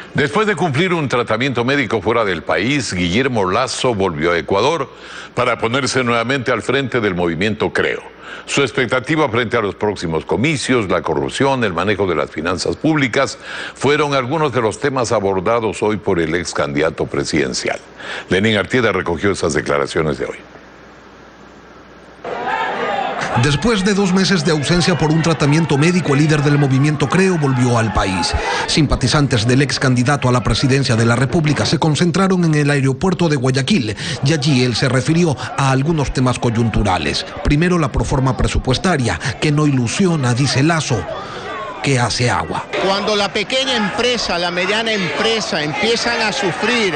Después de cumplir un tratamiento médico fuera del país, Guillermo Lasso volvió a Ecuador para ponerse nuevamente al frente del movimiento Creo. Su expectativa frente a los próximos comicios, la corrupción, el manejo de las finanzas públicas, fueron algunos de los temas abordados hoy por el ex candidato presidencial. Lenín Artieda recogió esas declaraciones de hoy. Después de 2 meses de ausencia por un tratamiento médico, el líder del movimiento Creo volvió al país. Simpatizantes del ex candidato a la presidencia de la República se concentraron en el aeropuerto de Guayaquil y allí él se refirió a algunos temas coyunturales. Primero, la proforma presupuestaria, que no ilusiona, dice Lasso, que hace agua. Cuando la pequeña empresa, la mediana empresa empiezan a sufrir,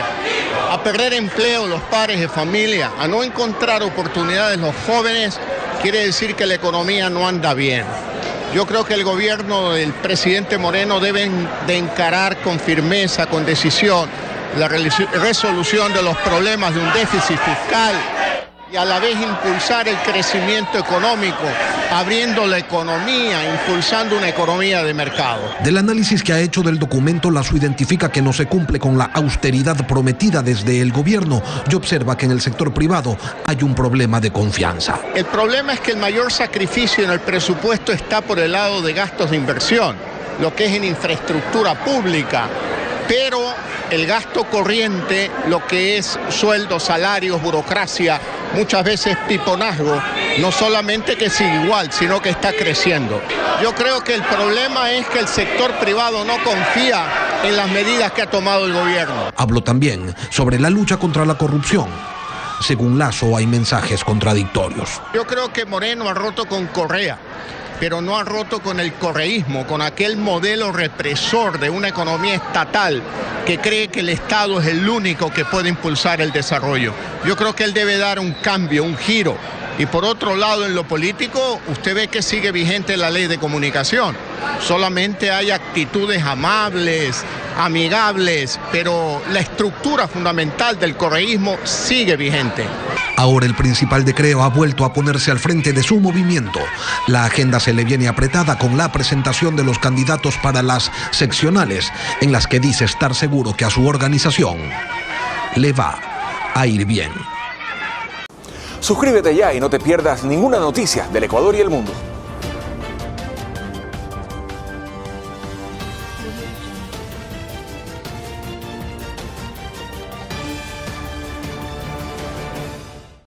a perder empleo los padres de familia, a no encontrar oportunidades los jóvenes, quiere decir que la economía no anda bien. Yo creo que el gobierno del presidente Moreno debe de encarar con firmeza, con decisión, la resolución de los problemas de un déficit fiscal y a la vez impulsar el crecimiento económico, abriendo la economía, impulsando una economía de mercado. Del análisis que ha hecho del documento, Lasso identifica que no se cumple con la austeridad prometida desde el gobierno y observa que en el sector privado hay un problema de confianza. El problema es que el mayor sacrificio en el presupuesto está por el lado de gastos de inversión, lo que es en infraestructura pública, pero el gasto corriente, lo que es sueldos, salarios, burocracia, muchas veces piponazgo, no solamente que sigue igual, sino que está creciendo. Yo creo que el problema es que el sector privado no confía en las medidas que ha tomado el gobierno. Habló también sobre la lucha contra la corrupción. Según Lasso, hay mensajes contradictorios. Yo creo que Moreno ha roto con Correa, pero no ha roto con el correísmo, con aquel modelo represor de una economía estatal que cree que el Estado es el único que puede impulsar el desarrollo. Yo creo que él debe dar un cambio, un giro. Y por otro lado, en lo político, usted ve que sigue vigente la ley de comunicación. Solamente hay actitudes amables, amigables, pero la estructura fundamental del correísmo sigue vigente. Ahora el principal de Creo ha vuelto a ponerse al frente de su movimiento. La agenda se le viene apretada con la presentación de los candidatos para las seccionales, en las que dice estar seguro que a su organización le va a ir bien. Suscríbete ya y no te pierdas ninguna noticia del Ecuador y el mundo.